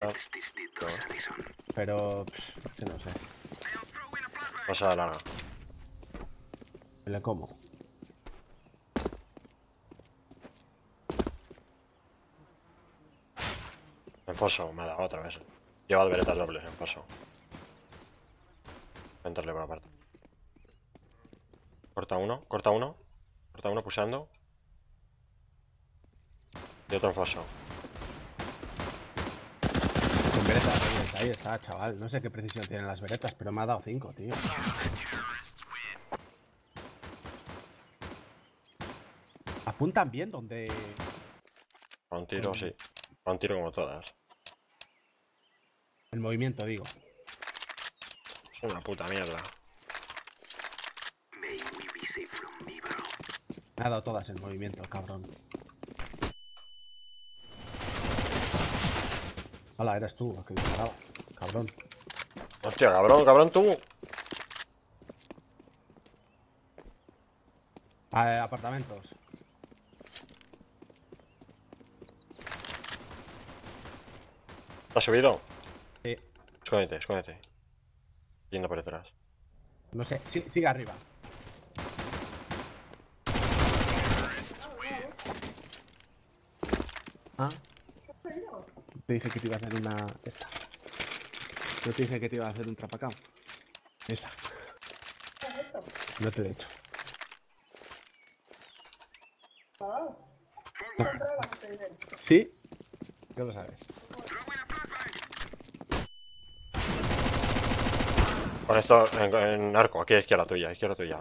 No. Pero, que no sé. Pasa de larga. Le como. En foso, me ha dado otra vez. Lleva veretas dobles en foso. Entrarle por aparte. Corta uno, corta uno. Corta uno pulsando. Y otro en foso. Con veretas, ahí está, chaval. No sé qué precisión tienen las veretas, pero me ha dado 5, tío. Apuntan bien donde... A un tiro, sí. A un tiro como todas. El movimiento, digo. Es una puta mierda. Me ha dado todas el movimiento, el cabrón. Hola, eres tú, el que disparaba. Cabrón. Hostia, cabrón, cabrón tú. Apartamentos. ¿Te has subido? Sí. Escóndete, escóndete. Yendo por detrás. No sé, sí, sigue arriba. Ah. Te dije que te iba a hacer una... Esta. No te dije que te iba a hacer un trapacao. Esa. No te lo he hecho. ¿Sí? ¿Qué lo sabes? Con esto en arco, aquí a izquierda tuya, izquierda tuya.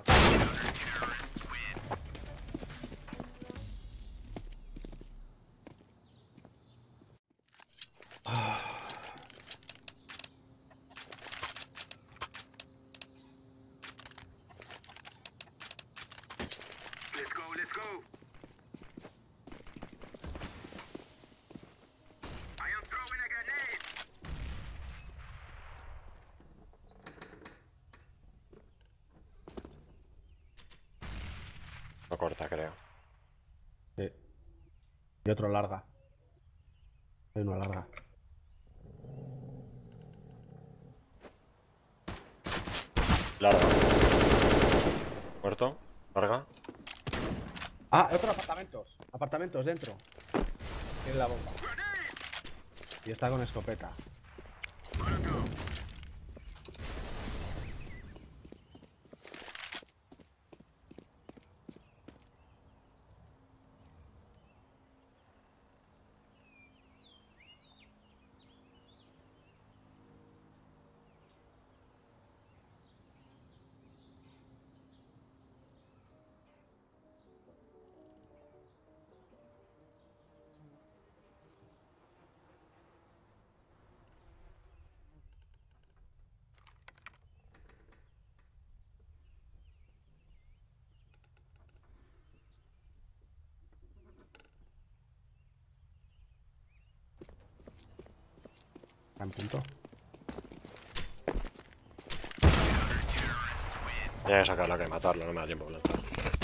No corta, creo. Sí. Y otro larga. Hay uno larga. Larga. Muerto. Larga. Ah, otro apartamentos. Apartamentos dentro. Tiene la bomba. Y está con escopeta. Está en punto. Tenía que sacarla, que matarlo, no me da tiempo a plantar.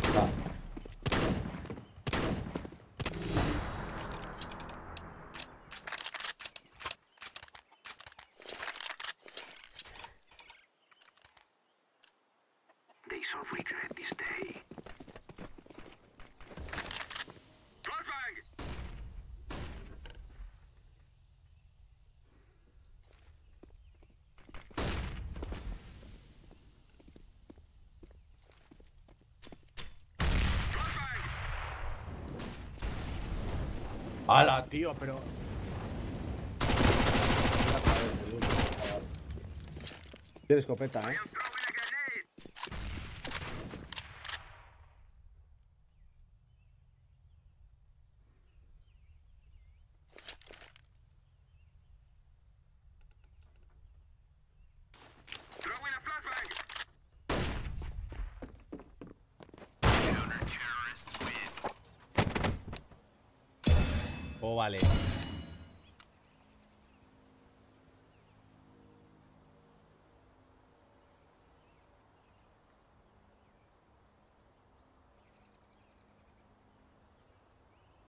¡Hala, tío! Pero... Tiene escopeta, ¿eh? Oh, vale.